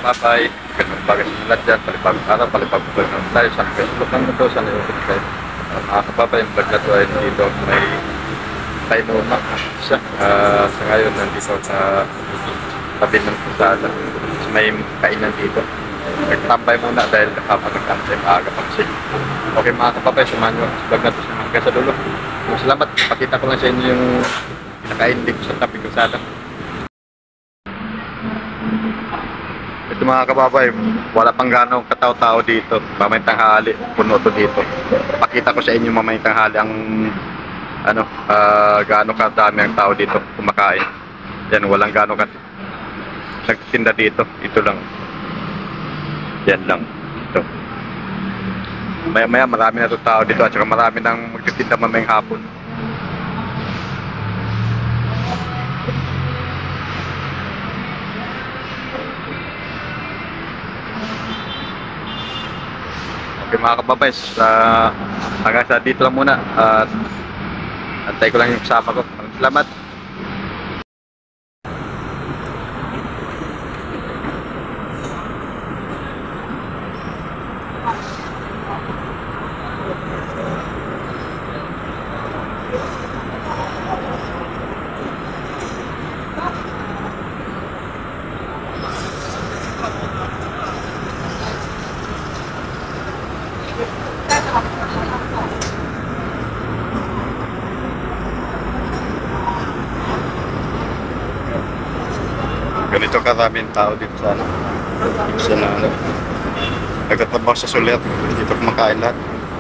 kapapay. Ganun bagay sa lahat dyan. Palipagong araw, palipagong vlog naman tayo. Sana Facebook lang ito, sana yung subscribe. Mga kapapay, yung vlog na ito ay dito may painuma siya. Sa ngayon, nandito sa tabi ng pusada. May kainan dito. Nagtambay muna dahil kapag nag-antay maaga pa kasi. Okay mga kapapay, samahan nyo sa vlog na ito hanggang sa dulo. Salamat, pakita ko lang sa inyo yung pinakaindig ko sa tabi kusada. Ito mga kababay, wala pang gano'ng katao-tao dito. Mamayang tanghali, puno to dito. Pakita ko sa inyo mamayang tanghali ang gaano kadami ang tao dito kumakain. Yan, walang gano'ng nagtitinda dito. Ito lang. Yan lang. Ito. Maya-maya marami na itong tao dito at saka marami nang magtitinda mamayang hapon. Okay mga kababays, hanggang sa dito lang muna at antay ko lang yung kasama ko. Maraming salamat. Ganito karaming tao dito sa nagtatrabaho sa Soler. Dito kumakain lahat.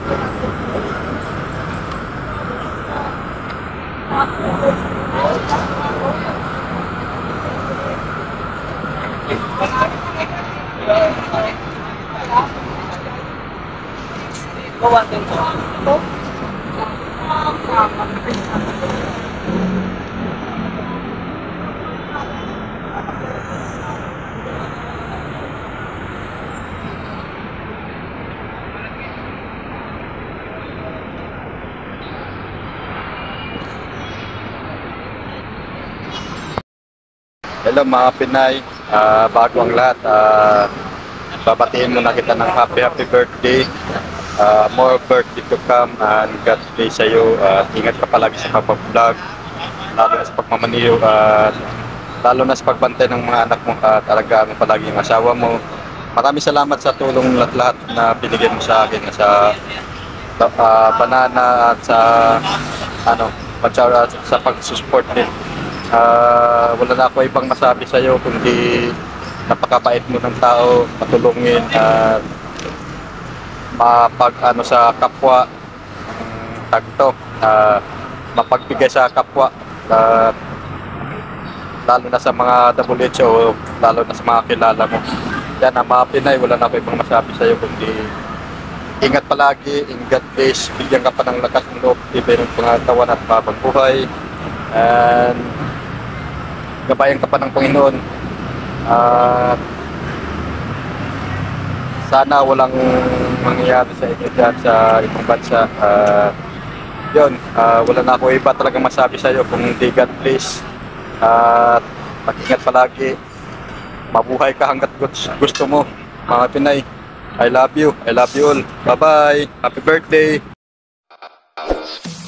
Hello mga Pinay, bago ang lahat, babatiin muna kita ng happy birthday. More birthday to come and God bless sa iyo. Ingat ka palagi sa kapag-vlog, lalo na sa pagmamaniyo, lalo na sa pagbantay ng mga anak mo at alagaan mo palagi yung asawa mo. Maraming salamat sa tulong lahat na binigyan mo sa akin, sa banana at sa pag-support din. Wala na ako ibang masabi sa iyo kundi napakabait mo ng tao, matulungin at sa kapwa, mapagbigay sa kapwa, lalo na sa mga WHO, lalo na sa mga kilala mo. Yan ang mga Pinay, wala na ako ibang masabi sa iyo kundi ingat palagi, ingat please, bigyan ka pa ng lakas ng loob, ibig ng pangatawan at mapagbuhay, and gabayan ka pa ng Panginoon. Sana walang mangyayari sa inyo dyan sa ibang bansa. Wala na ako iba talagang masabi sa iyo kung hindi God please. Mag-ingat palagi. Mabuhay ka hanggat gusto mo. Mga Pinay, I love you. I love you all. Bye-bye. Happy birthday.